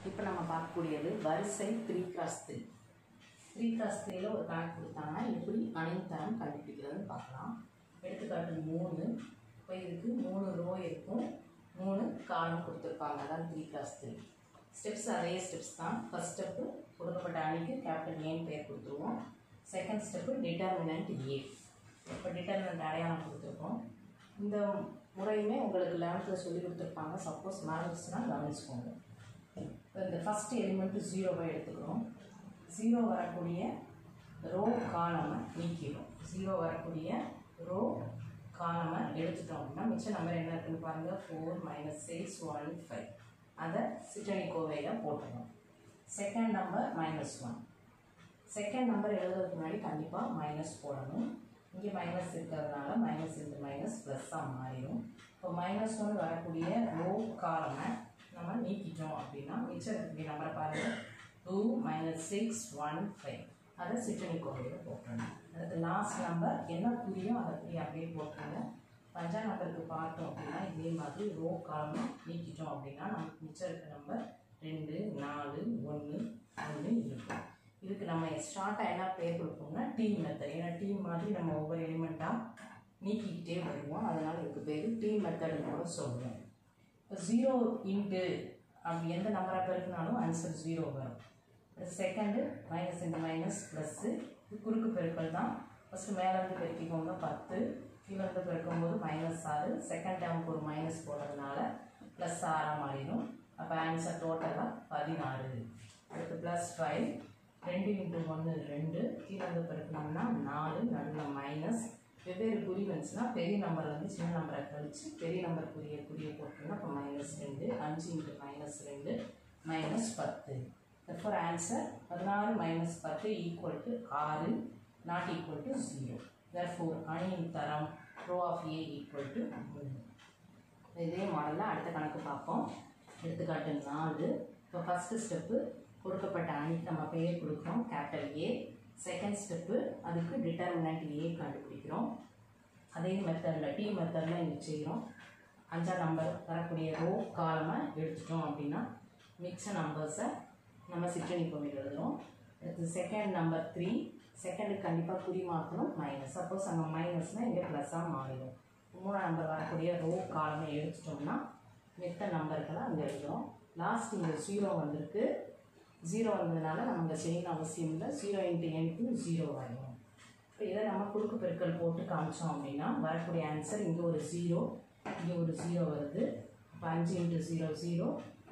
இப்போ நம்ம பார்க்கக்கூடியது வரிசை 3x3. 3x3ல ஒரு கணக்கு கொடுத்தாங்கன்னா எப்படி அணித்தரம் கண்டுபிடிக்கிறதுன்னு பார்க்கலாம். எடுத்துக்காட்டு 3. இப்போ இதுக்கு 3 ரோ இருக்கும், 3 காலம் கொடுத்துருப்பாங்க. அதான் 3x3. ஸ்டெப்ஸ் அதே ஸ்டெப்ஸ் தான். ஃபர்ஸ்ட் ஸ்டெப்பு கொடுக்கப்பட்ட அணிக்கு கேபிட்டல் ஏன்னு பேர் கொடுத்துருவோம். Second step determinant A. இப்போ டிட்டர்மினன்ட் அடையாளம் கொடுத்துருக்கோம். இந்த முறையுமே உங்களுக்கு 11th சொல்லி கொடுத்துருப்பாங்க. சப்போஸ் மறந்துச்சுன்னா கவனிச்சுக்கோங்க. இந்த ஃபஸ்ட் எலிமெண்ட் 0வை எடுத்துக்கிறோம். 0 வரக்கூடிய ரோ காலமை நீக்கிடும். 0 வரக்கூடிய ரோ காலமை எடுத்துட்டோம் அப்படின்னா மிச்ச நம்பர் என்ன இருக்குன்னு பாருங்கள். 4 - 6 1 5. அதை சிற்றணி கோவையில் போட்டுருவோம். Second number -1. செகண்ட் நம்பர் எழுதுறதுக்கு முன்னாடி கண்டிப்பாக மைனஸ் போடணும். இங்கே மைனஸ் இருக்கிறதுனால மைனஸ் இன்ட்டு மைனஸ் ப்ளஸ்ஸாக மாறிடும். இப்போ -1 வரக்கூடிய ரோ காலமை நம்ம நீக்கிட்டோம் அப்படின்னா மிச்சம் இருக்கக்கூடிய நம்பரை பாருங்கள். 2 - 6 1 5. அதை சிற்றணி கோவையில் போட்டுருணும். அதுக்கு லாஸ்ட் நம்பர் என்ன புரியும் அதை அப்படியே போட்டுருங்க. 5ஆம் நம்பருக்கு பார்த்தோம் அப்படின்னா இதே மாதிரி ரோ காலமை நீக்கிட்டோம் அப்படின்னா நமக்கு மிச்சம் இருக்கிற நம்பர் 2 4 1 1 இருக்கும். இதுக்கு நம்ம ஷார்ட்டாக என்ன பேர் கொடுப்போம்னா டீம் மெத்தட். ஏன்னா டீம் மாதிரி நம்ம ஒவ்வொரு எலிமெண்ட்டாக நீக்கிக்கிட்டே வருவோம். அதனால் இதுக்கு பேர் டீம் மெத்தட்னு கூட சொல்லுவோம். இப்போ 0 இன்ட்டு அப்படி எந்த நம்பராக பெருக்கினாலும் ஆன்சர் 0 வரும். Second minus into minus plus. குறுக்கு பெருக்கல் தான். ஃபஸ்ட்டு மேலேருந்து பெருக்கிக்கோங்க 10, கீழேருந்து பெருக்கும்போது -6. செகண்ட் டேர்முக்கு ஒரு மைனஸ் போடுறதுனால +6 மாறிடும். அப்போ ஆன்சர் டோட்டலாக 16. அடுத்து +5. 2 × 1 2. கீழேருந்து பெருக்கணும்னா 4. நடுவில் மைனஸ். வெவ்வேறு குறி வந்துச்சுன்னா பெரிய நம்பர்லேருந்து சின்ன நம்பரை கழிச்சு பெரிய நம்பர் குறியை போட்டோம்னா அப்போ -2. 5 × -2 -10. therefore answer 16 - 10 = 6, not equal to 0. therefore அணியின் தரம் ரோ ஆஃப் A = 3. இதே மாடலில் அடுத்த கணக்கு பார்ப்போம். எடுத்துக்காட்டு 4. இப்போ ஃபஸ்ட்டு ஸ்டெப்பு கொடுக்கப்பட்ட அணிக்கு நம்ம பெயர் கொடுக்குறோம் கேபிட்டல் ஏ. செகண்ட் ஸ்டெப்பு அதுக்கு டிட்டர்மினன்ட் ஏ கண்டுபிடிக்கிறோம். அதே மெத்தடில் டி மெத்தடில் இங்கே செய்கிறோம். 5ஆம் நம்பர் வரக்கூடிய ரோ காலமை எடுத்துட்டோம் அப்படின்னா மிக்ச நம்பர்ஸை நம்ம சிற்றணி கோவையில் எழுதுகிறோம். அடுத்து செகண்ட் நம்பர் 3. செகண்டுக்கு கண்டிப்பாக குறி மாற்றணும் மைனஸ். சப்போஸ் அங்கே மைனஸ்னால் இங்கே ப்ளஸ்ஸாக மாறிடும். 3ஆம் நம்பர் வரக்கூடிய ரோ காலமை எடுத்துட்டோம்னா மித்த நம்பர்களை அங்கே எழுதுகிறோம். லாஸ்ட் இங்கே 0 வந்திருக்கு. 0 வந்ததுனால நம்ம இங்கே செய்யணும் அவசியம் இல்லை. 0 × n 0 வரும். இப்போ இதை நம்ம குறுக்கு பெருக்கல் போட்டு காமிச்சோம் அப்படின்னா வரக்கூடிய ஆன்சர் இங்கே ஒரு 0, இங்கே ஒரு 0 வருது. இப்போ 5 × 0 0,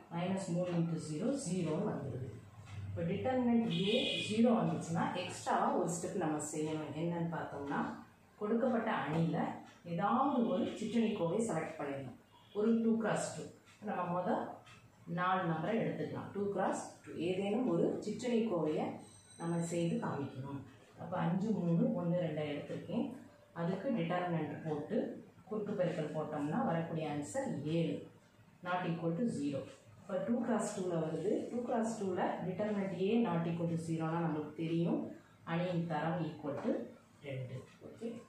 -3 × 0 0 வந்துடுது. இப்போ டிட்டர்மினன்ட் ஏ 0 வந்துச்சுன்னா எக்ஸ்ட்ராவாக ஒரு ஸ்டெப் நம்ம செய்யணும். என்னன்னு பார்த்தோம்னா கொடுக்கப்பட்ட அணியில் ஏதாவது ஒரு சிற்றணி கோவை செலக்ட் பண்ணிடணும். ஒரு 2x2 நம்ம முதல் 4 நம்பரை எடுத்துக்கலாம். 2x2 ஏதேனும் ஒரு சிற்றணி கோவையை நம்ம செய்து காமிக்கணும். அப்போ 5 3 1 2 எடுத்திருக்கேன். அதுக்கு டிட்டர்மினன்ட் போட்டு குறுக்கு பெருக்கல் போட்டோம்னா வரக்கூடிய ஆன்சர் 7, not equal to 0. இப்போ 2x2ல் வருது. 2x2ல் determinant A not equal to 0னா நம்மளுக்கு தெரியும். அணியின் தரம் = 2. ஓகே.